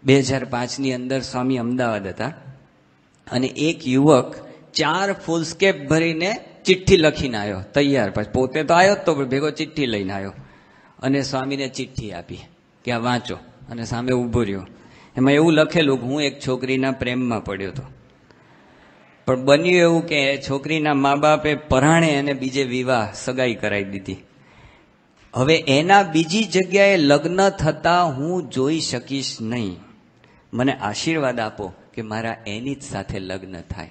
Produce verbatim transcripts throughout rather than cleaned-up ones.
બે હજાર પાંચની અંદર સ્વામી અમદાવાદ હતા અને એક યુવક ચાર ફૂલસ્કેપ ભરીને ચિઠ્ઠી લખીને આવ્યો, તૈયાર. પછી પોતે તો આવ્યો જ તો ભેગો ચિઠ્ઠી લઈને આવ્યો અને સ્વામીને ચિઠ્ઠી આપી કે આ વાંચો. અને સામે ઊભો રહ્યો. એમાં એવું લખેલું કે હું એક છોકરીના પ્રેમમાં પડ્યો હતો, પણ બન્યું એવું કે છોકરીના મા બાપે પરાણે એને બીજે વિવાહ સગાઈ કરાવી દીધી. હવે એના બીજી જગ્યાએ લગ્ન થતા હું જોઈ શકીશ નહીં. મને આશીર્વાદ આપો કે મારા એની જ સાથે લગ્ન થાય.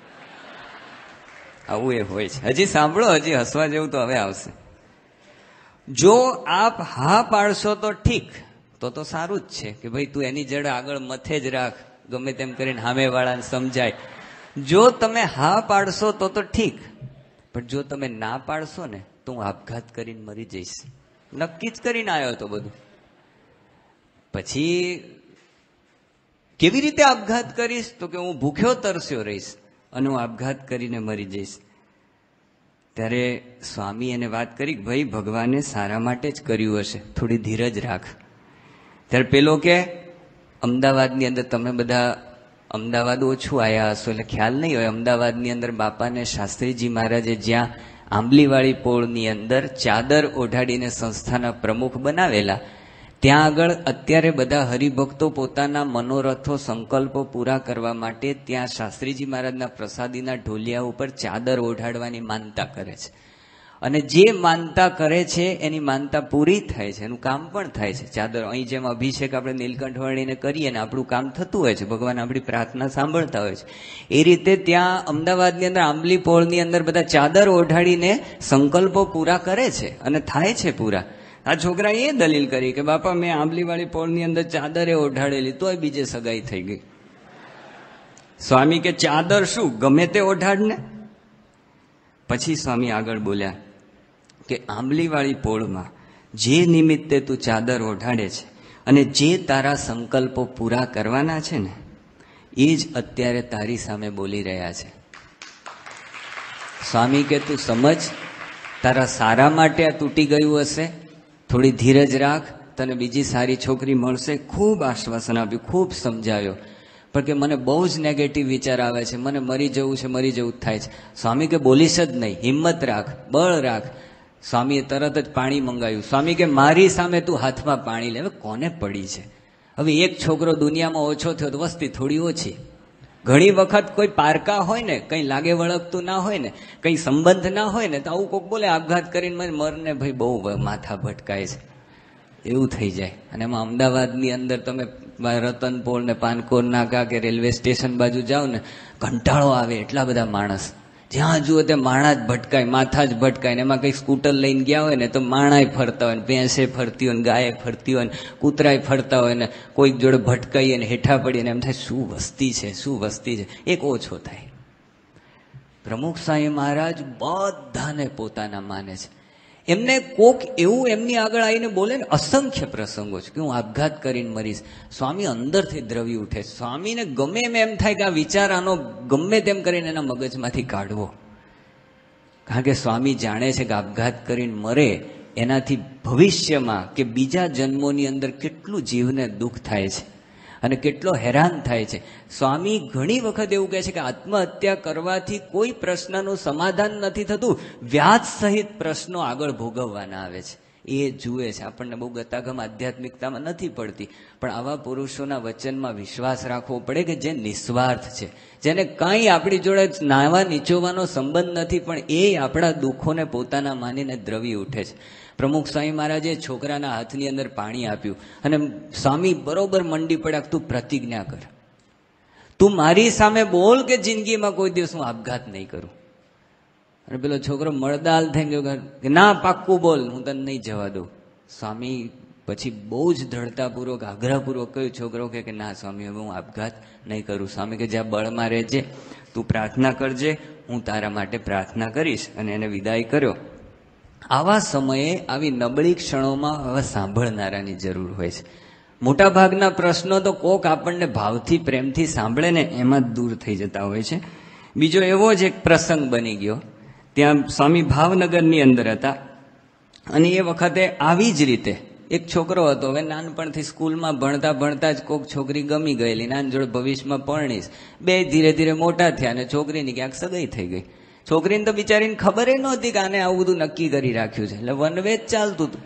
આવું એ હોય છે. હજી સાંભળો, હજી હસવા જેવું તો હવે આવશે. જો આપ હા પાડશો તો ઠીક, તો તો સારું જ છે કે ભાઈ તું એની જડે આગળ મથે જ રાખ, ગમે તેમ કરીને સામેવાળાને સમજાય. જો તમે હા પાડશો તો તો ઠીક, પણ જો તમે ના પાડશો ને તો હું આપઘાત કરીને મરી જઈશ. નક્કી જ કરીને આવ્યો હતો બધું. પછી કેવી રીતે આપઘાત કરીશ? તો કે હું ભૂખ્યો તરસ્યો રહીશ અને હું આપઘાત કરીને મરી જઈશ. ત્યારે સ્વામી એને વાત કરી કે ભાઈ ભગવાને સારા માટે જ કર્યું હશે, થોડી ધીરજ રાખ. ત્યારે પેલો કે અમદાવાદની અંદર તમે બધા અમદાવાદ ઓછું આવ્યા હશો એટલે ખ્યાલ નહીં હોય. અમદાવાદની અંદર બાપાને શાસ્ત્રીજી મહારાજે જ્યાં આંબલીવાળી પોળની અંદર ચાદર ઓઢાડીને સંસ્થાના પ્રમુખ બનાવેલા, ત્યાં આગળ અત્યારે બધા હરિભક્તો પોતાના મનોરથો સંકલ્પો પૂરા કરવા માટે ત્યાં શાસ્ત્રીજી મહારાજના પ્રસાદીના ઢોલિયા ઉપર ચાદર ઓઢાડવાની માનતા કરે છે. અને જે માનતા કરે છે એની માનતા પૂરી થાય છે, એનું કામ પણ થાય છે. ચાદર અહીં જેમ અભિષેક આપણે નીલકંઠ વર્ણીને કરીએ ને આપણું કામ થતું હોય છે, ભગવાન આપણી પ્રાર્થના સાંભળતા હોય છે. એ રીતે ત્યાં અમદાવાદની અંદર આંબલી પોળની અંદર બધા ચાદર ઓઢાડીને સંકલ્પો પૂરા કરે છે અને થાય છે પૂરા. આ છોકરાએ એ દલીલ કરી કે બાપા મેં આંબલીવાળી પોળની અંદર ચાદરે ઓઢાડેલી તોય બીજે સગાઈ થઈ ગઈ. સ્વામી કે ચાદર શું, ગમે તે ઓઢાડને. પછી સ્વામી આગળ બોલ્યા કે આંબલીવાળી પોળમાં જે નિમિત્તે તું ચાદર ઓઢાડે છે અને જે તારા સંકલ્પો પૂરા કરવાના છે ને એ જ અત્યારે તારી સામે બોલી રહ્યા છે. સ્વામી કે તું સમજ, તારા સારા માટે આ તૂટી ગયું હશે, થોડી ધીરજ રાખ, તને બીજી સારી છોકરી મળશે. ખૂબ આશ્વાસન આપ્યું, ખૂબ સમજાવ્યો. પણ કે મને બહુ જ નેગેટિવ વિચાર આવે છે, મને મરી જવું છે, મરી જવું થાય છે. સ્વામી કે બોલીશ જ નહીં, હિંમત રાખ, બળ રાખ. સ્વામીએ તરત જ પાણી મંગાવ્યું. સ્વામી કે મારી સામે તું હાથમાં પાણી લે. હવે કોને પડી છે? હવે એક છોકરો દુનિયામાં ઓછો થયો તો વસ્તી થોડી ઓછી. ઘણી વખત કોઈ પારકા હોય ને, કંઈ લાગે વળગતું ના હોય ને, કંઈ સંબંધ ના હોય ને, તો આવું કોઈક બોલે આપઘાત કરીને મને મરને ભાઈ બહુ માથા ભટકાય છે, એવું થઈ જાય. અને એમાં અમદાવાદની અંદર તમે રતનપોળ ને પાનકોર નાકા કે રેલવે સ્ટેશન બાજુ જાઓ ને, કંટાળો આવે. એટલા બધા માણસ, જ્યાં જુઓ તે માણા જ ભટકાય, માથા જ ભટકાય. ને એમાં કંઈક સ્કૂટર લઈને ગયા હોય ને તો માણાય ફરતા હોય ને, ભેંસે ફરતી હોય ને, ગાયે ફરતી હોય ને, કૂતરાય ફરતા હોય ને, કોઈક જોડે ભટકાઈએ ને હેઠા પડીએ ને એમ થાય શું વસ્તી છે, શું વસ્તી છે. એક ઓછો થાય. પ્રમુખ સ્વામી મહારાજ બધાને પોતાના માને છે. એમને કોક એવું એમની આગળ આવીને બોલે ને, અસંખ્ય પ્રસંગો છે કે હું આપઘાત કરીને મરીશ. સ્વામી અંદરથી દ્રવી ઉઠે. સ્વામીને ગમે એમ એમ થાય કે આ વિચાર આનો ગમે તેમ કરીને એના મગજમાંથી કાઢવો. કારણ કે સ્વામી જાણે છે કે આપઘાત કરીને મરે એનાથી ભવિષ્યમાં કે બીજા જન્મોની અંદર કેટલું જીવને દુઃખ થાય છે અને કેટલો હેરાન થાય છે. સ્વામી ઘણી વખત એવું કહે છે કે આત્મહત્યા કરવાથી કોઈ પ્રશ્નનું સમાધાન નથી થતું, વ્યાજ સહિત પ્રશ્નો આગળ ભોગવવાના આવે છે. એ જુએ છે. આપણને બહુ ગતાગમ આધ્યાત્મિકતામાં નથી પડતી, પણ આવા પુરુષોના વચનમાં વિશ્વાસ રાખવો પડે કે જે નિસ્વાર્થ છે, જેને કાંઈ આપણી જોડે નાવા નીચોવાનો સંબંધ નથી, પણ એ આપણા દુઃખોને પોતાના માનીને દ્રવી ઉઠે છે. પ્રમુખ સ્વામી મહારાજે છોકરાના હાથની અંદર પાણી આપ્યું અને સ્વામી બરોબર મંડી પડ્યા, તું પ્રતિજ્ઞા કર, તું મારી સામે બોલ કે જિંદગીમાં કોઈ દિવસ હું આપઘાત નહીં કરું. અને પેલો છોકરો મળદાલ થઈ ગયો કે ના, પાક્કું બોલ, હું તને નહીં જવા દઉં. સ્વામી પછી બહુ જ દ્રઢતાપૂર્વક આગ્રહપૂર્વક કહ્યું. છોકરો કે ના સ્વામી, હવે હું આપઘાત નહીં કરું. સ્વામી કે જ્યાં બળમાં રહેજે, તું પ્રાર્થના કરજે, હું તારા માટે પ્રાર્થના કરીશ. અને એને વિદાય કર્યો. આવા સમયે આવી નબળી ક્ષણોમાં હવે સાંભળનારાની જરૂર હોય છે. મોટાભાગના પ્રશ્નો તો કોક આપણને ભાવથી પ્રેમથી સાંભળે ને એમાં જ દૂર થઈ જતા હોય છે. બીજો એવો જ એક પ્રસંગ બની ગયો. ત્યાં સ્વામી ભાવનગરની અંદર હતા અને એ વખતે આવી જ રીતે એક છોકરો હતો, હવે નાનપણથી સ્કૂલમાં ભણતા ભણતા જ કોઈક છોકરી ગમી ગયેલી, નાની જોડે ભવિષ્યમાં પરણીશ. બે ધીરે ધીરે મોટા થયા અને છોકરીની ક્યાંક સગાઈ થઈ ગઈ. છોકરીને તો બિચારીને ખબર ય નહોતી કે આને આવું બધું નક્કી કરી રાખ્યું છે, એટલે વન વે જ ચાલતું હતું.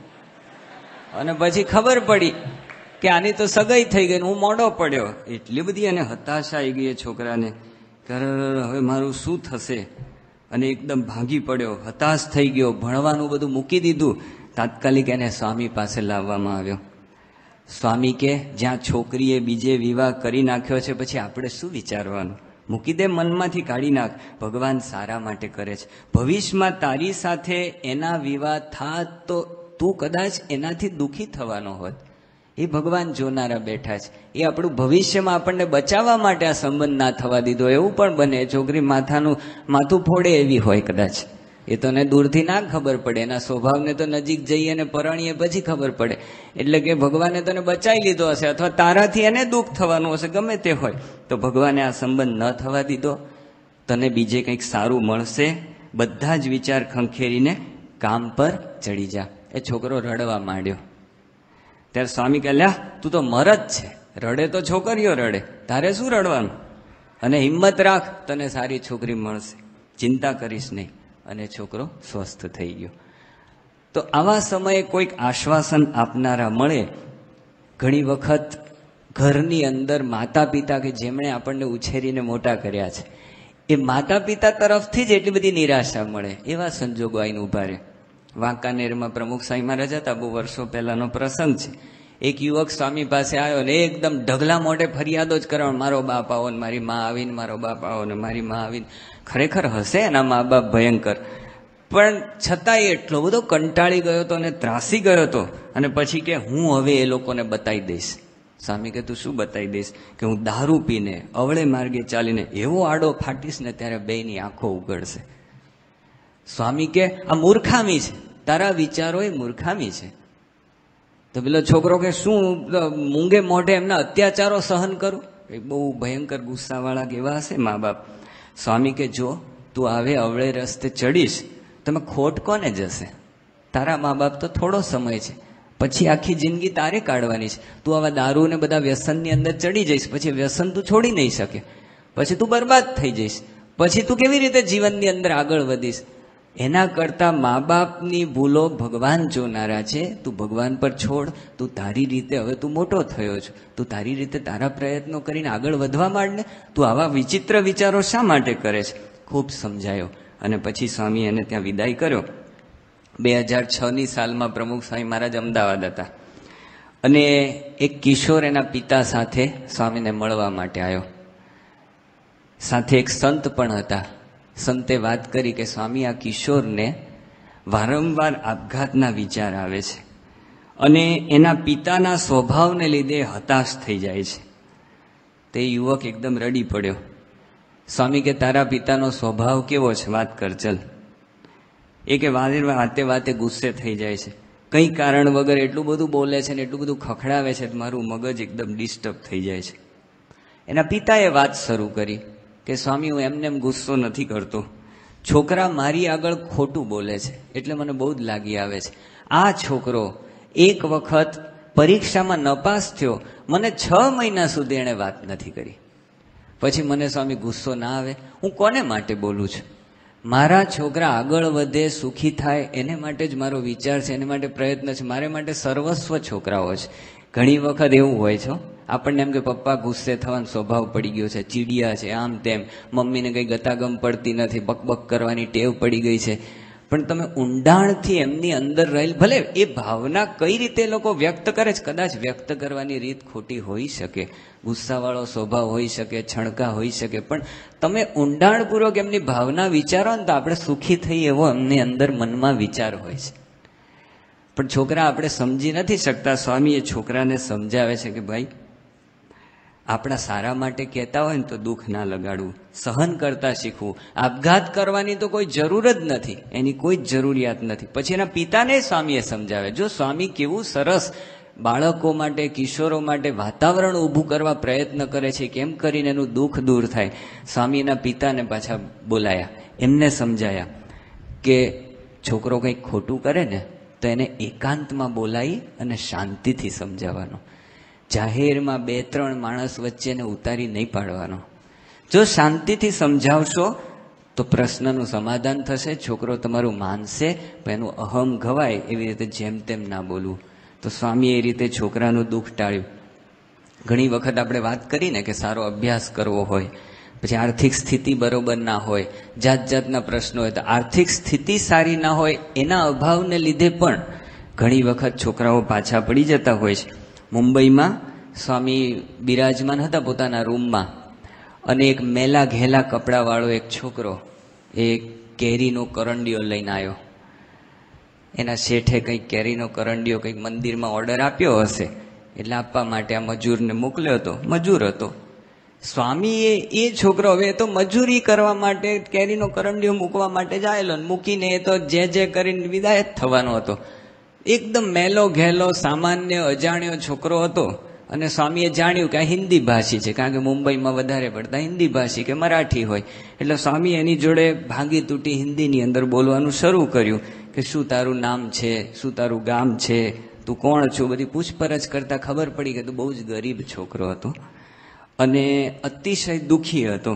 અને પછી ખબર પડી કે આની તો સગાઈ થઈ ગઈ, હું મોડો પડ્યો. એટલી બધી એને હતાશા આવી ગઈ એ છોકરાને કે હવે મારું શું થશે, અને એકદમ ભાગી પડ્યો, હતાશ થઈ ગયો, ભણવાનું બધું મૂકી દીધું. તાત્કાલિક એને સ્વામી પાસે લાવવામાં આવ્યો. સ્વામી કે જ્યાં છોકરીએ બીજે વિવાહ કરી નાખ્યો છે, પછી આપણે શું વિચારવાનું? મૂકી દે, મનમાંથી કાઢી નાખ. ભગવાન સારા માટે કરે છે. ભવિષ્યમાં તારી સાથે એના વિવાહ થાત તો તું કદાચ એનાથી દુઃખી થવાનો હોત. એ ભગવાન જોનારા બેઠા છે. એ આપણું ભવિષ્યમાં આપણને બચાવવા માટે આ સંબંધ ના થવા દીધો. એવું પણ બને છોકરી માથાનું માથું ફોડે એવી હોય કદાચ. એ તો ને દૂરથી ના ખબર પડે, એના સ્વભાવને તો નજીક જઈએ અને પરણીએ પછી ખબર પડે. એટલે કે ભગવાને તને બચાવી લીધો હશે, અથવા તારાથી એને દુઃખ થવાનું હશે, ગમે તે હોય. તો ભગવાને આ સંબંધ ન થવા દીધો. તને બીજે કંઈક સારું મળશે. બધા જ વિચાર ખંખેરીને કામ પર ચડી જા. એ છોકરો રડવા માંડ્યો. ત્યારે સ્વામી કહે, લ્યા તું તો મરદ છે, રડે તો છોકરીઓ રડે, તારે શું રડવાનું? અને હિંમત રાખ, તને સારી છોકરી મળશે, ચિંતા કરીશ નહીં. અને છોકરો સ્વસ્થ થઈ ગયો. તો આવા સમયે કોઈક આશ્વાસન આપનારા મળે. ઘણી વખત ઘરની અંદર માતા પિતા કે જેમણે આપણને ઉછેરીને મોટા કર્યા છે, એ માતા પિતા તરફથી જ એટલી બધી નિરાશા મળે. એવા સંજોગો આવીને ઉભા રહે. વાંકાનેરમાં પ્રમુખ સ્વામી મહારાજ હતા, બહુ વર્ષો પહેલાનો પ્રસંગ છે. એક યુવક સ્વામી પાસે આવ્યો ને એકદમ ઢગલા મોઢે ફરિયાદો જ કરવા, મારો બાપ આવો ને મારી મા આવીને, મારો બાપ આવો ને મારી મા આવીને. ખરેખર હશે એના મા બાપ ભયંકર, પણ છતાંય એટલો બધો કંટાળી ગયો હતો અને ત્રાસી ગયો હતો. અને પછી કે હું હવે એ લોકોને બતાવી દઈશ. સ્વામી કે તું શું બતાવી દઈશ? કે હું દારૂ પીને અવળે માર્ગે ચાલીને એવો આડો ફાટીશ ને ત્યારે બેયની આંખો ઉગડશે. સ્વામી કે આ મૂર્ખામી છે, તારા વિચારો એ મૂર્ખામી છે. તો પેલો છોકરો કે શું મૂંગે મોઢે એમના અત્યાચારો સહન કરું? એ બહુ ભયંકર ગુસ્સાવાળા કેવા હશે મા બાપ. સ્વામી કે જો તું આવે અવળે રસ્તે ચડીશ, તમે ખોટ કોને જશે? તારા મા બાપ તો થોડો સમય છે, પછી આખી જિંદગી તારે કાઢવાની છે. તું આવા દારૂ ને બધા વ્યસનની અંદર ચડી જઈશ, પછી વ્યસન તું છોડી નહીં શકે, પછી તું બરબાદ થઈ જઈશ, પછી તું કેવી રીતે જીવનની અંદર આગળ વધીશ? એના કરતા મા બાપની ભૂલો ભગવાન જોનારા છે. તું ભગવાન પર છોડ. તું તારી રીતે, હવે તું મોટો થયો છો, તું તારી રીતે તારા પ્રયત્નો કરીને આગળ વધવા માંડ ને. તું આવા વિચિત્ર વિચારો શા માટે કરે છે? ખૂબ સમજાયો. અને પછી સ્વામી એને ત્યાં વિદાય કર્યો. બે હજાર છ ની સાલમાં પ્રમુખ સ્વામી મહારાજ અમદાવાદ હતા, અને એક કિશોર એના પિતા સાથે સ્વામીને મળવા માટે આવ્યો. સાથે એક સંત પણ હતા. સંતે વાત કરી કે સ્વામી, આ કિશોરને વારંવાર આપઘાતના વિચાર આવે છે અને એના પિતાના સ્વભાવને લીધે હતાશ થઈ જાય છે. તે યુવક એકદમ રડી પડ્યો. સ્વામી કે તારા પિતાનો સ્વભાવ કેવો છે? વાત કર ચલ. એ કે વાતે વાતે ગુસ્સે થઈ જાય છે, કંઈ કારણ વગર એટલું બધું બોલે છે ને એટલું બધું ખખડાવે છે, મારું મગજ એકદમ ડિસ્ટર્બ થઈ જાય છે. એના પિતાએ વાત શરૂ કરી કે સ્વામી, હું એમને એમ ગુસ્સો નથી કરતો, છોકરા મારી આગળ ખોટું બોલે છે એટલે મને બહુ જ લાગી આવે છે. આ છોકરો એક વખત પરીક્ષામાં નપાસ થયો, મને છ મહિના સુધી એણે વાત નથી કરી. પછી મને સ્વામી ગુસ્સો ના આવે? હું કોને માટે બોલું છું? મારા છોકરા આગળ વધે, સુખી થાય, એને માટે જ મારો વિચાર છે, એને માટે પ્રયત્ન છે. મારે માટે સર્વસ્વ છોકરાઓ છે. ઘણી વખત એવું હોય છે, આપણને એમ કે પપ્પા ગુસ્સે થવાનો સ્વભાવ પડી ગયો છે, ચીડિયા છે, આમ તેમ, મમ્મીને કંઈ ગતાગમ પડતી નથી, બકબક કરવાની ટેવ પડી ગઈ છે. પણ તમે ઊંડાણથી એમની અંદર રહેલ, ભલે એ ભાવના કઈ રીતે લોકો વ્યક્ત કરે છે, કદાચ વ્યક્ત કરવાની રીત ખોટી હોઈ શકે, ગુસ્સાવાળો સ્વભાવ હોઈ શકે, છણકા હોઈ શકે, પણ તમે ઊંડાણપૂર્વક એમની ભાવના વિચારો ને તો આપણે સુખી થઈએ એવો એમની અંદર મનમાં વિચાર હોય છે. પણ છોકરા આપણે સમજી નથી શકતા. સ્વામી એ છોકરાને સમજાવે છે કે ભાઈ, આપણા સારા માટે કહેતા હોય ને તો દુઃખ ના લગાડવું, સહન કરતા શીખવું. આપઘાત કરવાની તો કોઈ જરૂર જ નથી, એની કોઈ જ જરૂરિયાત નથી. પછી એના પિતાને સ્વામીએ સમજાવે. જો સ્વામી કેવું સરસ બાળકો માટે, કિશોરો માટે વાતાવરણ ઊભું કરવા પ્રયત્ન કરે છે, કેમ કરીને એનું દુઃખ દૂર થાય. સ્વામીના પિતાને પાછા બોલાયા, એમને સમજાયા કે છોકરો કંઈક ખોટું કરે ને તો એને એકાંતમાં બોલાવી અને શાંતિથી સમજાવવાનો. જાહેરમાં બે ત્રણ માણસ વચ્ચેને ઉતારી નહીં પાડવાનો. જો શાંતિથી સમજાવશો તો પ્રશ્નનું સમાધાન થશે, છોકરો તમારું માનશે, પણ એનું અહમ ઘવાય એવી રીતે જેમ તેમ ના બોલવું. તો સ્વામીએ એ રીતે છોકરાનું દુઃખ ટાળ્યું. ઘણી વખત આપણે વાત કરીને કે સારો અભ્યાસ કરવો હોય, પછી આર્થિક સ્થિતિ બરોબર ના હોય, જાત જાતના પ્રશ્નો હોય, તો આર્થિક સ્થિતિ સારી ના હોય એના અભાવને લીધે પણ ઘણી વખત છોકરાઓ પાછા પડી જતા હોય છે. મુંબઈમાં સ્વામી બિરાજમાન હતા પોતાના રૂમમાં, અને એક મેલા ઘેલા કપડાવાળો એક છોકરો એ કેરીનો કરંડિયો લઈને આવ્યો. એના શેઠે કંઈક કેરીનો કરંડિયો કંઈક મંદિરમાં ઓર્ડર આપ્યો હશે એટલે આપવા માટે આ મજૂરને મોકલ્યો હતો. મજૂર હતો. સ્વામીએ એ છોકરો હવે તો મજૂરી કરવા માટે કેરીનો કરંડિયો મૂકવા માટે જ આવેલો, મૂકીને એ તો જે જે કરીને વિદાય જ થવાનો હતો. એકદમ મેલો ઘેલો સામાન્ય અજાણ્યો છોકરો હતો. અને સ્વામીએ જાણ્યું કે આ હિન્દી ભાષી છે, કારણ કે મુંબઈમાં વધારે પડતા હિન્દી ભાષી કે મરાઠી હોય. એટલે સ્વામી એની જોડે ભાંગી તૂટી હિન્દીની અંદર બોલવાનું શરૂ કર્યું કે શું તારું નામ છે, શું તારું ગામ છે, તું કોણ છું, બધી પૂછપરછ કરતા ખબર પડી કે તું બહુ જ ગરીબ છોકરો હતો અને અતિશય દુઃખી હતો.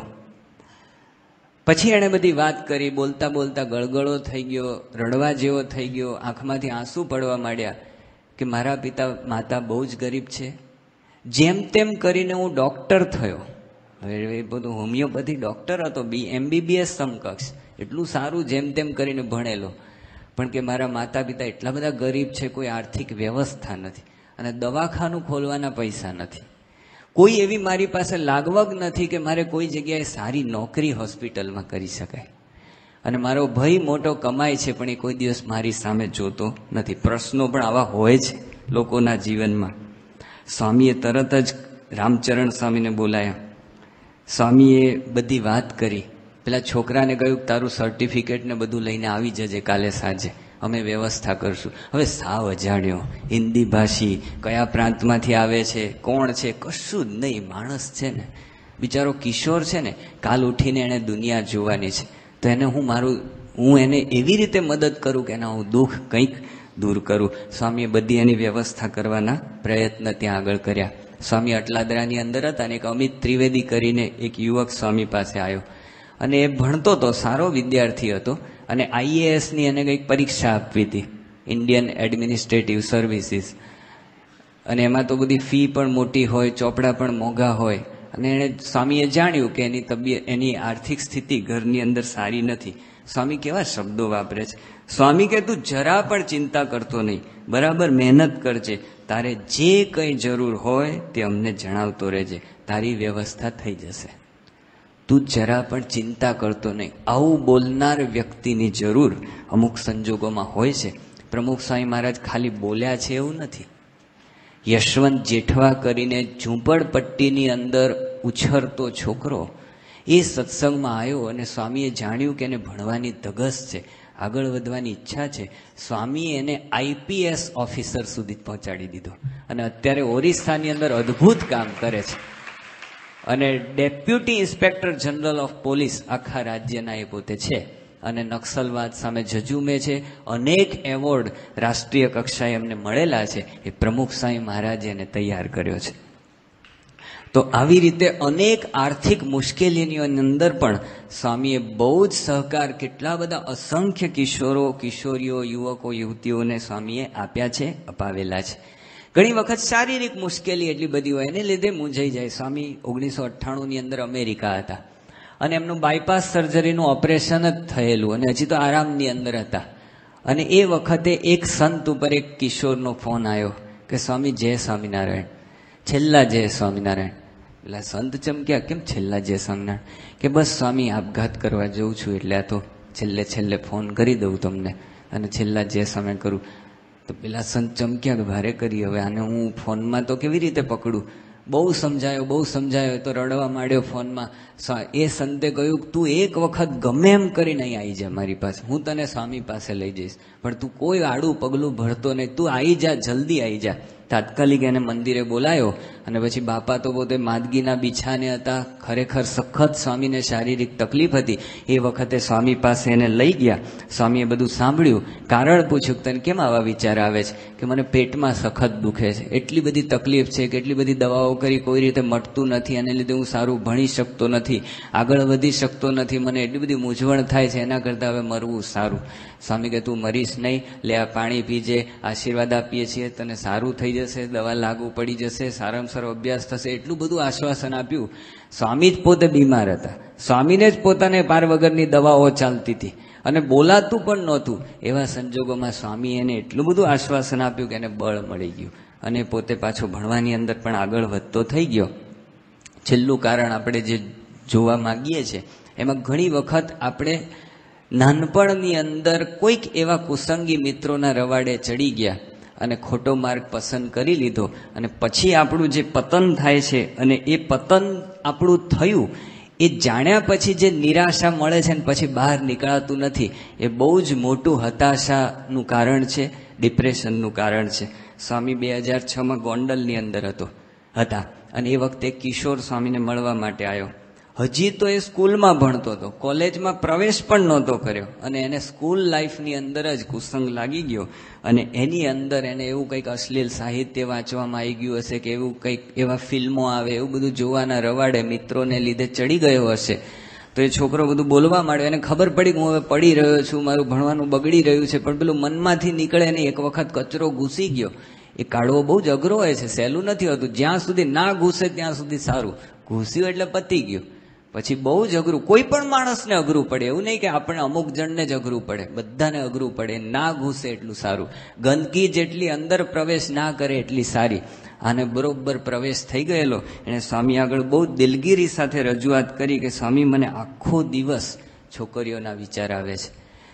પછી એણે બધી વાત કરી, બોલતા બોલતા ગળગળો થઈ ગયો, રડવા જેવો થઈ ગયો, આંખમાંથી આંસુ પડવા માંડ્યા કે મારા પિતા માતા બહુ જ ગરીબ છે. જેમ તેમ કરીને હું ડૉક્ટર થયો. હવે એ બધું હોમિયોપેથી ડૉક્ટર હતો, બી એમબીબીએસ સમકક્ષ, એટલું સારું જેમ તેમ કરીને ભણેલો. પણ કે મારા માતા પિતા એટલા બધા ગરીબ છે, કોઈ આર્થિક વ્યવસ્થા નથી અને દવાખાનું ખોલવાના પૈસા નથી. કોઈ એવી મારી પાસે લાગવગ નથી કે મારે કોઈ જગ્યાએ સારી નોકરી હોસ્પિટલમાં કરી શકાય. અને મારો ભાઈ મોટો કમાય છે પણ એ કોઈ દિવસ મારી સામે જોતો નથી. પ્રશ્નો પણ આવા હોય છે લોકોના જીવનમાં. સ્વામીએ તરત જ રામચરણ સ્વામીને બોલાયા. સ્વામીએ બધી વાત કરી. પેલા છોકરાને કહ્યું તારું સર્ટિફિકેટ ને બધું લઈને આવી જજે કાલે સાંજે, અમે વ્યવસ્થા કરશું. હવે સાવ અજાણ્યો, હિન્દી ભાષી, કયા પ્રાંતમાંથી આવે છે, કોણ છે, કશું જ નહીં. માણસ છે ને બિચારો, કિશોર છે ને, કાલ ઉઠીને એણે દુનિયા જોવાની છે. તો એને હું મારું હું એને એવી રીતે મદદ કરું કે એના હું દુઃખ કંઈક દૂર કરું. સ્વામીએ બધી એની વ્યવસ્થા કરવાના પ્રયત્ન ત્યાં આગળ કર્યા. સ્વામી અટલાદરાની અંદર હતા અને એક અમિત ત્રિવેદી કરીને એક યુવક સ્વામી પાસે આવ્યો અને એ ભણતો હતો, સારો વિદ્યાર્થી હતો અને આઈએએસની એને કંઈક પરીક્ષા આપવી હતી, ઇન્ડિયન એડમિનિસ્ટ્રેટિવ સર્વિસીસ. અને એમાં તો બધી ફી પણ મોટી હોય, ચોપડા પણ મોંઘા હોય. અને એણે સ્વામીએ જાણ્યું કે એની તબિયત એની આર્થિક સ્થિતિ ઘરની અંદર સારી નથી. સ્વામી કેવા શબ્દો વાપરે છે. સ્વામી કે તું જરા પણ ચિંતા કરતો નહીં, બરાબર મહેનત કરજે, તારે જે કંઈ જરૂર હોય તે અમને જણાવતો રહેજે, તારી વ્યવસ્થા થઈ જશે. તું જરા પણ ચિંતા કરતો નહીં. આવું બોલનાર વ્યક્તિની જરૂર અમુક સંજોગોમાં હોય છે. પ્રમુખ સ્વામી મહારાજ ખાલી બોલ્યા છે એવું નથી. યશવંત જેઠવા કરીને ઝૂંપડપટ્ટીની અંદર ઉછરતો છોકરો એ સત્સંગમાં આવ્યો અને સ્વામીએ જાણ્યું કે એને ભણવાની ધગસ છે, આગળ વધવાની ઈચ્છા છે. સ્વામીએ એને આઈપીએસ ઓફિસર સુધી પહોંચાડી દીધો અને અત્યારે ઓરિસ્સાની અંદર અદ્ભુત કામ કરે છે. અને deputy inspector general of police આખા રાજ્યના એ પોતે છે અને નક્સલવાદ સામે ઝઝુમે છે. અનેક એવોર્ડ રાષ્ટ્રીય કક્ષાએ એમને મળેલા છે. એ પ્રમુખ સ્વામી મહારાજે એને તૈયાર કર્યો છે. તો આવી રીતે અનેક આર્થિક મુશ્કેલીની અંદર પણ સ્વામીએ બહુ જ સહકાર, કેટલા બધા અસંખ્ય કિશોરો, કિશોરીઓ, યુવકો, યુવતીઓને સ્વામીએ આપ્યા છે, અપાવેલા છે. ઘણી વખત શારીરિક મુશ્કેલી એટલી બધી હોય એને લીધે મૂંઝાઈ જાય. સ્વામી ઓગણીસો અઠ્ઠાણુંની અંદર અમેરિકા હતા અને એમનું બાયપાસ સર્જરીનું ઓપરેશન જ થયેલું અને હજી તો આરામની અંદર હતા. અને એ વખતે એક સંત ઉપર એક કિશોરનો ફોન આવ્યો કે સ્વામી જય સ્વામિનારાયણ, છેલ્લા જય સ્વામિનારાયણ. એટલે સંત ચમક્યા, કેમ છેલ્લા જય સ્વામિનારાયણ? કે બસ સ્વામી આપઘાત કરવા જઉં છું એટલે આ તો છેલ્લે છેલ્લે ફોન કરી દઉં તમને અને છેલ્લા જય સ્વામિનારાયણ કરું. તો પેલા સંત ચમક્યા કે ભારે કરી, હવે આને હું ફોનમાં તો કેવી રીતે પકડું? બહુ સમજાયો બહુ સમજાયો તો રડવા માંડ્યો ફોનમાં. એ સંતે કહ્યું તું એક વખત ગમે એમ કરીને અહીં આવી જા મારી પાસે, હું તને સ્વામી પાસે લઈ જઈશ, પણ તું કોઈ આડું પગલું ભરતો નહીં, તું આવી જા, જલ્દી આવી જા. તાત્કાલિક એને મંદિરે બોલાયો અને પછી બાપા તો પોતે માંદગીના બિછાને હતા, ખરેખર સખત સ્વામીને શારીરિક તકલીફ હતી. એ વખતે સ્વામી પાસે એને લઈ ગયા. સ્વામીએ બધું સાંભળ્યું, કારણ પૂછ્યું કે તને કેમ આવા વિચાર આવે છે? કે મને પેટમાં સખત દુખે છે, એટલી બધી તકલીફ છે, કેટલી બધી દવાઓ કરી, કોઈ રીતે મટતું નથી, એને લીધે હું સારું ભણી શકતો નથી, આગળ વધી શકતો નથી, મને એટલી બધી મૂંઝવણ થાય છે, એના કરતાં હવે મરવું સારું. સ્વામી કે તું મરીશ નહીં, લે આ પાણી પીજે, આશીર્વાદ આપીએ છીએ, તને સારું થઈ જશે, દવા લાગુ પડી જશે, સારામાં સારો અભ્યાસ થશે, એટલું બધું આશ્વાસન આપ્યું. સ્વામી જ પોતે બીમાર હતા, સ્વામીને જ પોતાને પાર વગરની દવાઓ ચાલતી હતી અને બોલાતું પણ નહોતું. એવા સંજોગોમાં સ્વામી એને એટલું બધું આશ્વાસન આપ્યું કે એને બળ મળી ગયું અને પોતે પાછો ભણવાની અંદર પણ આગળ વધતો થઈ ગયો. છેલ્લું કારણ આપણે જે જોવા માંગીએ છીએ એમાં ઘણી વખત આપણે નાનપણની અંદર કોઈક એવા કુસંગી મિત્રોના રવાડે ચડી ગયા અને ખોટો માર્ગ પસંદ કરી લીધો અને પછી આપણું જે પતન થાય છે અને એ પતન આપણું થયું એ જાણ્યા પછી જે નિરાશા મળે છે ને પછી બહાર નીકળાતું નથી, એ બહુ જ મોટું હતાશાનું કારણ છે, ડિપ્રેશનનું કારણ છે. સ્વામી બે હજાર છમાં ગોંડલની અંદર હતો હતા અને એ વખતે કિશોર સ્વામીને મળવા માટે આવ્યો. હજી તો એ સ્કૂલમાં ભણતો હતો, કોલેજમાં પ્રવેશ પણ નહોતો કર્યો અને એને સ્કૂલ લાઈફની અંદર જ કુસંગ લાગી ગયો અને એની અંદર એને એવું કંઈક અશ્લીલ સાહિત્ય વાંચવામાં આવી ગયું હશે કે એવું કંઈક એવા ફિલ્મો આવે એવું બધું જોવાના રવાડે મિત્રોને લીધે ચડી ગયો હશે. તો એ છોકરો બધું બોલવા માંડ્યો, એને ખબર પડી કે હું હવે પડી રહ્યો છું, મારું ભણવાનું બગડી રહ્યું છે, પણ પેલું મનમાંથી નીકળે નહીં. એક વખત કચરો ઘૂસી ગયો. એ કાઢવો બહુ જ અઘરો હોય છે, સહેલું નથી હોતું. જ્યાં સુધી ના ઘૂસે ત્યાં સુધી સારું, ઘૂસ્યું એટલે પતી ગયું. પછી બહુ જ અઘરું, કોઈ પણ માણસને અઘરું પડે, એવું નહીં કે આપણે અમુક જણને જ અઘરું પડે, બધાને અઘરું પડે. ના ઘૂસે એટલું સારું, ગંદકી જેટલી અંદર પ્રવેશ ના કરે એટલી સારી. આને બરોબર પ્રવેશ થઈ ગયેલો. એને સ્વામી આગળ બહુ દિલગીરી સાથે રજૂઆત કરી કે સ્વામી મને આખો દિવસ છોકરીઓના વિચાર આવે છે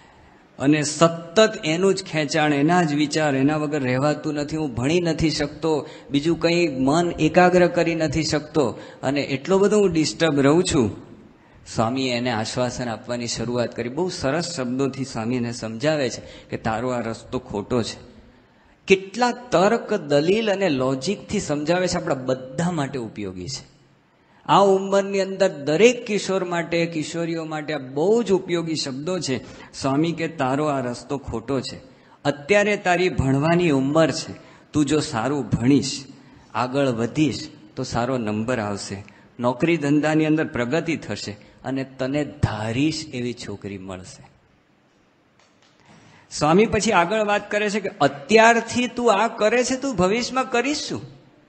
અને સતત એનું જ ખેંચાણ, એના જ વિચાર, એના વગર રહેવાતું નથી, હું ભણી નથી શકતો, બીજું કંઈ મન એકાગ્ર કરી નથી શકતો અને એટલો બધો હું ડિસ્ટર્બ રહું છું. સ્વામીએ એને આશ્વાસન આપવાની શરૂઆત કરી. બહુ સરસ શબ્દોથી સ્વામી એને સમજાવે છે કે તારો આ રસ્તો ખોટો છે. કેટલા તર્ક, દલીલ અને લોજિકથી સમજાવે છે, આપણા બધા માટે ઉપયોગી છે. આ ઉંમરની અંદર દરેક કિશોર માટે, કિશોરીઓ માટે આ બહુ જ ઉપયોગી શબ્દો છે. સ્વામી કે તારો આ રસ્તો ખોટો છે, અત્યારે તારી ભણવાની ઉંમર છે, તું જો સારું ભણીશ, આગળ વધીશ તો સારો નંબર આવશે, નોકરી ધંધાની અંદર પ્રગતિ થશે અને તને ધારીશ એવી છોકરી મળશે. સ્વામી પછી આગળ વાત કરે છે કે અત્યારથી તું આ કરે છે, તું ભવિષ્યમાં કરીશ શું?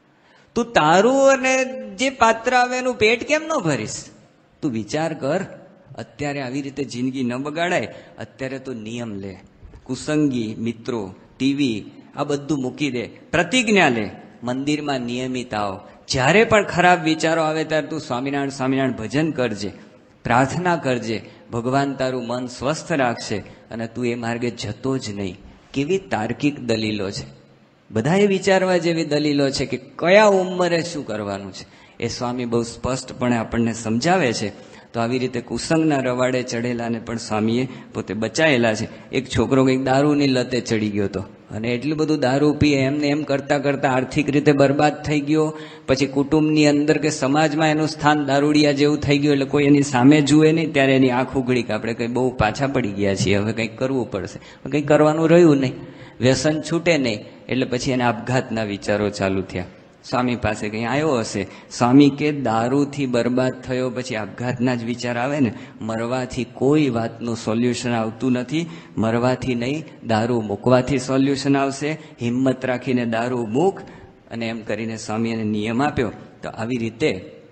તું તારું અને જે પાત્ર આવે એનું પેટ કેમ ન ભરીશ? તું વિચાર કર. અત્યારે આવી રીતે જિંદગી ન બગાડાય. અત્યારે તું નિયમ લે, કુસંગી મિત્રો, ટીવી આ બધું મૂકી દે, પ્રતિજ્ઞા લે, મંદિરમાં નિયમિત આવ. જ્યારે પણ ખરાબ વિચારો આવે ત્યારે તું સ્વામિનારાયણ સ્વામિનારાયણ ભજન કરજે, પ્રાર્થના કરજે, ભગવાન તારું મન સ્વસ્થ રાખશે અને તું એ માર્ગે જતો જ નહીં. કેવી તાર્કિક દલીલો છે, બધાએ વિચારવા જેવી દલીલો છે કે કયા ઉંમરે શું કરવાનું છે. એ સ્વામી બહુ સ્પષ્ટપણે આપણને સમજાવે છે. તો આવી રીતે કુસંગના રવાડે ચડેલાને પણ સ્વામીએ પોતે બચાયેલા છે. એક છોકરો કંઈક દારૂની લતે ચડી ગયો હતો અને એટલું બધું દારૂ પીએ એમને એમ કરતાં કરતાં આર્થિક રીતે બરબાદ થઈ ગયો. પછી કુટુંબની અંદર કે સમાજમાં એનું સ્થાન દારૂડિયા જેવું થઈ ગયું. એટલે કોઈ એની સામે જુએ નહીં ત્યારે એની આંખ ઉઘડી કે આપણે કંઈ બહુ પાછા પડી ગયા છીએ, હવે કંઈક કરવું પડશે. કંઈ કરવાનું રહ્યું નહીં, વ્યસન છૂટે નહીં. એટલે પછી એને આપઘાતના વિચારો ચાલુ થયા. સ્વામી પાસે કંઈ આવ્યો હશે. સ્વામી કે દારૂથી બરબાદ થયો પછી આપઘાતના જ વિચાર આવે ને? મરવાથી કોઈ વાતનું સોલ્યુશન આવતું નથી. મરવાથી નહીં, દારૂ મૂકવાથી સોલ્યુશન આવશે. હિંમત રાખીને દારૂ મૂક. અને એમ કરીને સ્વામી એને નિયમ આપ્યો. તો આવી રીતે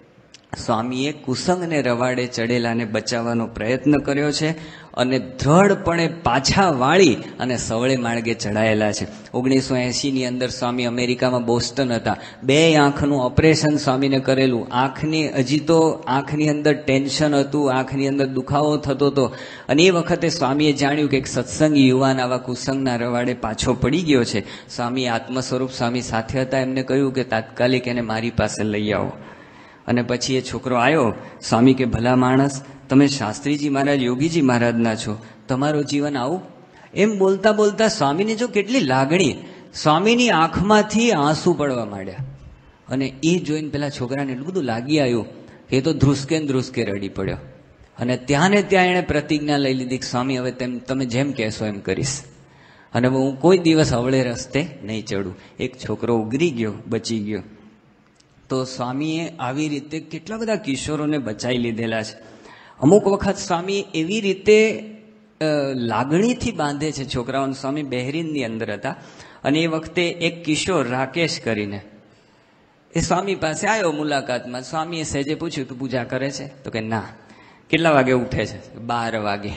સ્વામીએ કુસંગને રવાડે ચડેલાને બચાવવાનો પ્રયત્ન કર્યો છે અને દ્રઢપણે પાછા વાળી અને સવળે માર્ગે ચડાયેલા છે. ઓગણીસો એંશીની અંદર સ્વામી અમેરિકામાં બોસ્ટન હતા. બે આંખનું ઓપરેશન સ્વામીને કરેલું. આંખની હજી તો આંખની અંદર ટેન્શન હતું, આંખની અંદર દુખાવો થતો હતો અને એ વખતે સ્વામીએ જાણ્યું કે એક સત્સંગી યુવાન આવા કુસંગના રવાડે પાછો પડી ગયો છે. સ્વામી આત્મ સ્વરૂપ સ્વામી સાથે હતા. એમને કહ્યું કે તાત્કાલિક એને મારી પાસે લઈ આવો. અને પછી એ છોકરો આવ્યો. સ્વામી કે ભલા માણસ, તમે શાસ્ત્રીજી મહારાજ, યોગીજી મહારાજના છો, તમારું જીવન આવું? એમ બોલતા બોલતા સ્વામીને જો કેટલી લાગણી. સ્વામીની આંખમાંથી આંસુ પડવા માંડ્યા અને એ જોઈને પેલા છોકરાને એટલું બધું લાગી આવ્યું કે એ તો ધ્રુસકે ને ધ્રુસકે રડી પડ્યો અને ત્યાં ને ત્યાં એણે પ્રતિજ્ઞા લઈ લીધી કે સ્વામી હવે તેમ તમે જેમ કહેશો એમ કરીશ અને હું કોઈ દિવસ અવળે રસ્તે નહીં ચડું. એક છોકરો ઉગરી ગયો, બચી ગયો. તો સ્વામીએ આવી રીતે કેટલા બધા કિશોરોને બચાવી લીધેલા છે. અમુક વખત સ્વામી એવી રીતે લાગણીથી બાંધે છે છોકરાઓને. સ્વામી બહેરીનની અંદર હતા અને એ વખતે એક કિશોર રાકેશ કરીને એ સ્વામી પાસે આવ્યો મુલાકાતમાં. સ્વામીએ સહેજે પૂછ્યું તું પૂજા કરે છે? તો કે ના. કેટલા વાગે ઉઠે છે? બાર વાગે.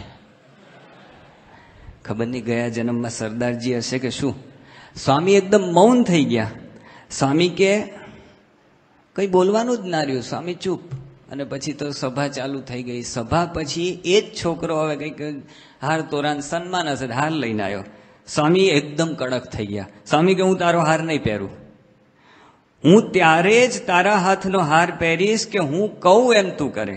ખબર નહીં ગયા જન્મમાં સરદારજી હશે કે શું. સ્વામી એકદમ મૌન થઈ ગયા. સ્વામી કે કઈ બોલવાનું જ ના રહ્યું. સ્વામી ચૂપ. અને પછી તો સભા ચાલુ થઈ ગઈ. સભા પછી એ જ છોકરો હવે કંઈક હાર તોરાન સન્માન હશે હાર લઈને આવ્યો. સ્વામી એકદમ કડક થઈ ગયા. સ્વામી કે હું તારો હાર નહીં પહેરું. હું ત્યારે જ તારા હાથનો હાર પહેરીશ કે હું કહું એમ તું કરે.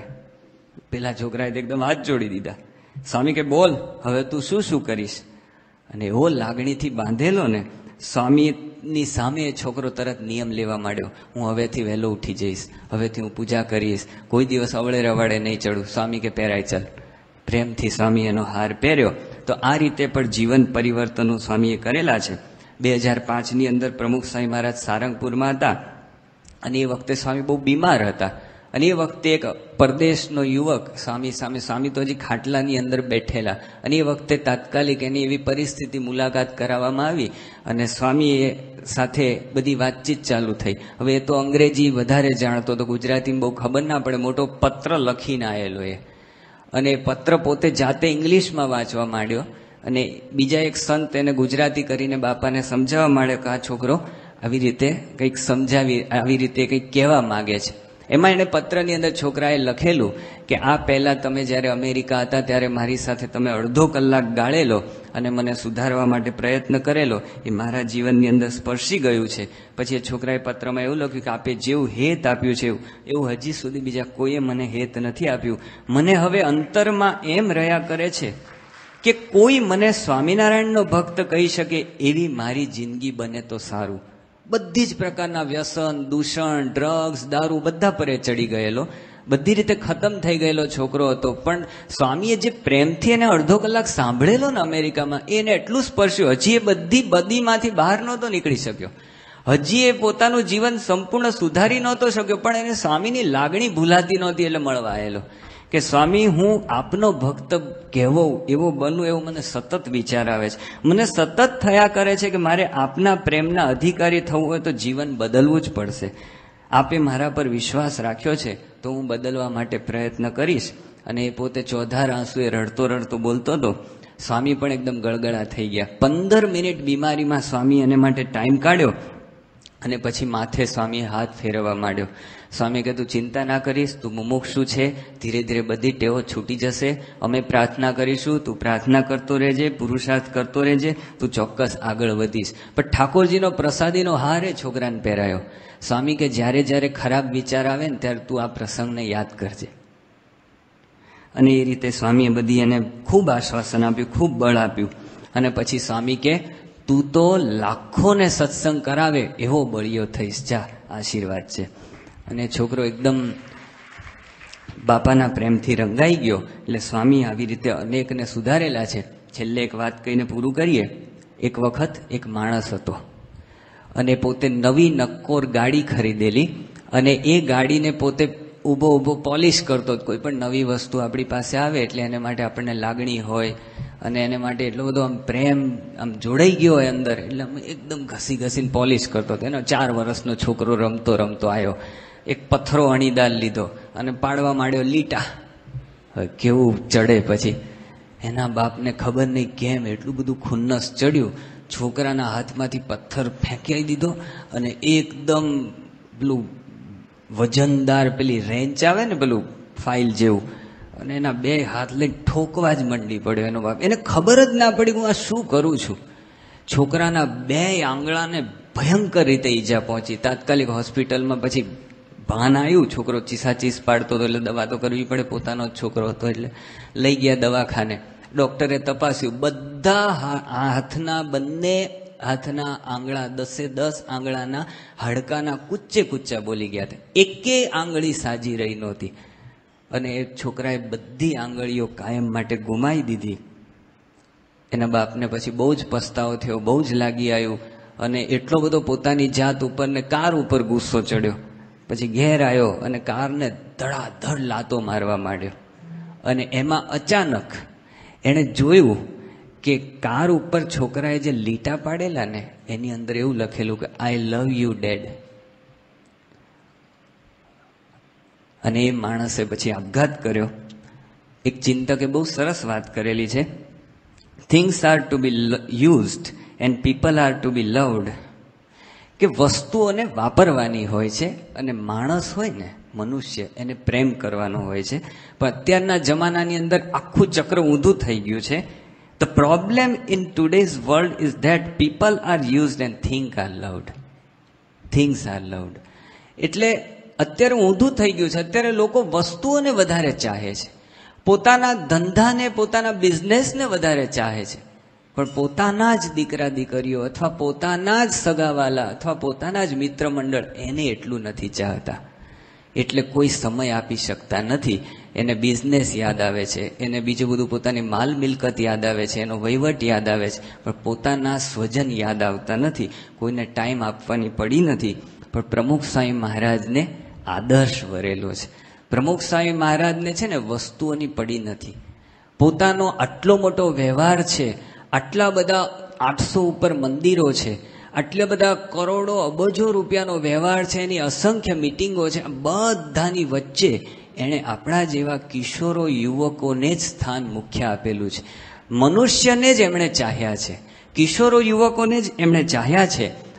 પેલા છોકરાએ એકદમ હાથ જોડી દીધા. સ્વામી કે બોલ હવે તું શું શું કરીશ? અને એવો લાગણીથી બાંધેલો ને સ્વામીની સામે એ છોકરો તરત નિયમ લેવા માંડ્યો. હું હવેથી વહેલો ઉઠી જઈશ, હવેથી હું પૂજા કરીશ, કોઈ દિવસ અવળે રવાડે નહીં ચડું. સ્વામી કે પહેરાય ચાલ. પ્રેમથી સ્વામી એનો હાર પહેર્યો. તો આ રીતે પણ જીવન પરિવર્તનો સ્વામીએ કરેલા છે. બે હજાર પાંચની અંદર પ્રમુખ સ્વામી મહારાજ સારંગપુરમાં હતા અને એ વખતે સ્વામી બહુ બીમાર હતા અને એ વખતે એક પરદેશનો યુવક સ્વામી સામે, સ્વામી તો હજી ખાટલાની અંદર બેઠેલા અને એ વખતે તાત્કાલિક એની એવી પરિસ્થિતિ મુલાકાત કરાવવામાં આવી અને સ્વામીએ સાથે બધી વાતચીત ચાલુ થઈ. હવે એ તો અંગ્રેજી વધારે જાણતો તો ગુજરાતીમાં બહુ ખબર ના પડે. મોટો પત્ર લખીને આવેલો એ અને પત્ર પોતે જાતે ઇંગ્લિશમાં વાંચવા માંડ્યો અને બીજા એક સંત એને ગુજરાતી કરીને બાપાને સમજાવવા માંડ્યો કે આ છોકરો આવી રીતે કંઈક સમજાવી આવી રીતે કંઈક કહેવા માગે છે. એમાં એને પત્રની અંદર છોકરાએ લખેલું કે આ પહેલાં તમે જ્યારે અમેરિકા હતા ત્યારે મારી સાથે તમે અડધો કલાક ગાળેલો અને મને સુધારવા માટે પ્રયત્ન કરેલો એ મારા જીવનની અંદર સ્પર્શી ગયું છે. પછી એ છોકરાએ પત્રમાં એવું લખ્યું કે આપે જેવું હેત આપ્યું છે એવું હજી સુધી બીજા કોઈએ મને હેત નથી આપ્યું. મને હવે અંતરમાં એમ રહ્યા કરે છે કે કોઈ મને સ્વામિનારાયણનો ભક્ત કહી શકે એવી મારી જિંદગી બને તો સારું. બધી જ પ્રકારના વ્યસન, દૂષણ, ડ્રગ્સ, દારૂ બધા પરે ચડી ગયેલો, બધી રીતે ખતમ થઈ ગયેલો છોકરો હતો. પણ સ્વામીએ જે પ્રેમથી એને અડધો કલાક સાંભળેલો ને અમેરિકામાં, એને એટલું સ્પર્શ્યું. હજી એ બધી બદીમાંથી બહાર નહોતો નીકળી શક્યો, હજી એ પોતાનું જીવન સંપૂર્ણ સુધારી નહોતો શક્યો, પણ એને સ્વામીની લાગણી ભૂલાતી નહોતી એટલે મળવા આવેલો કે સ્વામી હું આપનો ભક્ત કહેવો એવો બનવું એવો મને સતત વિચાર આવે છે. મને સતત થયા કરે છે કે મારે આપના પ્રેમના અધિકારી થવું હોય તો જીવન બદલવું જ પડશે. આપે મારા પર વિશ્વાસ રાખ્યો છે તો હું બદલવા માટે પ્રયત્ન કરીશ. અને એ પોતે ચોધાર આંસુએ રડતો રડતો બોલતો હતો. સ્વામી પણ એકદમ ગળગળા થઈ ગયા. પંદર મિનિટ બીમારીમાં સ્વામી એને માટે ટાઈમ કાઢ્યો અને પછી માથે સ્વામીએ હાથ ફેરવવા માંડ્યો. સ્વામી કે તું ચિંતા ના કરીશ, તું મુમુક્ષુ છે, ધીરે ધીરે બધી ટેવો છૂટી જશે. અમે પ્રાર્થના કરીશું, તું પ્રાર્થના કરતો રહેજે, પુરુષાર્થ કરતો રહેજે, તું ચોક્કસ આગળ વધીશ. પણ ઠાકોરજીનો પ્રસાદીનો હાર એ છોકરાને પહેરાયો. સ્વામી કે જ્યારે જ્યારે ખરાબ વિચાર આવે ને ત્યારે તું આ પ્રસંગને યાદ કરજે. અને એ રીતે સ્વામીએ બધી એને ખૂબ આશ્વાસન આપ્યું, ખૂબ બળ આપ્યું. અને પછી સ્વામી કે તું તો લાખોને સત્સંગ કરાવે એવો બળિયો થઈશ, જા આશીર્વાદ છે. અને છોકરો એકદમ બાપાના પ્રેમથી રંગાઈ ગયો. એટલે સ્વામી આવી રીતે અનેકને સુધારેલા છે. છેલ્લે એક વાત કહીને પૂરું કરીએ. એક વખત એક માણસ હતો અને પોતે નવી નક્કોર ગાડી ખરીદેલી અને એ ગાડીને પોતે ઊભો ઊભો પોલિશ કરતો. કોઈ પણ નવી વસ્તુ આપણી પાસે આવે એટલે એને માટે આપણને લાગણી હોય અને એને માટે એટલો બધો આમ પ્રેમ આમ જોડાઈ ગયો હોય અંદર, એટલે એકદમ ઘસી ઘસીને પોલિશ કરતો હતો. એનો ચાર વર્ષનો છોકરો રમતો રમતો આવ્યો, એક પથ્થરો અણીદાર લીધો અને પાડવા માંડ્યો લીટા. હવે કેવું ચડે પછી એના બાપને ખબર નહીં કેમ એટલું બધું ખુન્નસ ચડ્યું. છોકરાના હાથમાંથી પથ્થર ફેંકી દીધો અને એકદમ પેલું વજનદાર પેલી રેન્ચ આવે ને પેલું ફાઇલ જેવું, અને એના બે હાથ લઈને ઠોકવા જ મંડી પડ્યો એનો બાપ. એને ખબર જ ના પડી હું આ શું કરું છું. છોકરાના બે આંગળાને ભયંકર રીતે ઈજા પહોંચી. તાત્કાલિક હોસ્પિટલમાં પછી ભાન આવ્યું. છોકરો ચીસાચીસ પાડતો હતો એટલે દવા તો કરવી પડે, પોતાનો જ છોકરો હતો એટલે લઈ ગયા દવાખાને. ડૉક્ટરે તપાસ્યું, બધા હાથના બંને હાથના આંગળા દસે દસ આંગળાના હાડકાના કુચ્ચે કુચ્ચા બોલી ગયા હતા. એકે આંગળી સાજી રહી નહોતી અને એ છોકરાએ બધી આંગળીઓ કાયમ માટે ગુમાવી દીધી. એના બાપને પછી બહુ જ પસ્તાવો થયો, બહુ જ લાગી આવ્યું અને એટલો બધો પોતાની જાત ઉપર ને કાર ઉપર ગુસ્સો ચડ્યો. પછી ઘેર આવ્યો અને કારને ધડાધડ લાતો મારવા માંડ્યો અને એમાં અચાનક એણે જોયું કે કાર ઉપર છોકરાએ જે લીટા પાડેલા ને એની અંદર એવું લખેલું કે આઈ લવ યુ ડેડ. અને એ માણસે પછી આપઘાત કર્યો. એક ચિંતકે બહુ સરસ વાત કરેલી છે, things are to be used and people are to be loved. કે વસ્તુઓને વાપરવાની હોય છે અને માણસ હોય ને મનુષ્ય એને પ્રેમ કરવાનો હોય છે. પણ અત્યારના જમાનાની અંદર આખું ચક્ર ઊંધું થઈ ગયું છે. The problem in today's world is that people are used and think are loved. Things are loved એટલે અત્યારે ઊંધું થઈ ગયું છે. અત્યારે લોકો વસ્તુઓને વધારે ચાહે છે, પોતાના ધંધાને પોતાના બિઝનેસને વધારે ચાહે છે, પણ પોતાના જ દીકરા દીકરીઓ અથવા પોતાના જ સગાવાલા અથવા પોતાના જ મિત્ર મંડળ એને એટલું નથી ચાહતા. એટલે કોઈ સમય આપી શકતા નથી. એને બિઝનેસ યાદ આવે છે, એને બીજું બધું પોતાની માલ મિલકત યાદ આવે છે, એનો વહીવટ યાદ આવે છે, પણ પોતાના સ્વજન યાદ આવતા નથી. કોઈને ટાઈમ આપવાની પડી નથી. પણ પ્રમુખ સ્વામી મહારાજને આદર્શ વરેલો છે. પ્રમુખ સ્વામી મહારાજને છે ને વસ્તુઓની પડી નથી. પોતાનો આટલો મોટો વ્યવહાર છે, આટલા બધા આઠસો ઉપર મંદિરો છે, આટલા બધા કરોડો અબજો રૂપિયાનો વ્યવહાર છે, એની અસંખ્ય મિટિંગો છે, બધાની વચ્ચે એણે આપણા જેવા કિશોરો યુવકોને જ સ્થાન મુખ્ય આપેલું છે. મનુષ્યને જ એમણે ચાહ્યા છે, કિશોરો યુવકોને જ એમણે ચાહ્યા છે.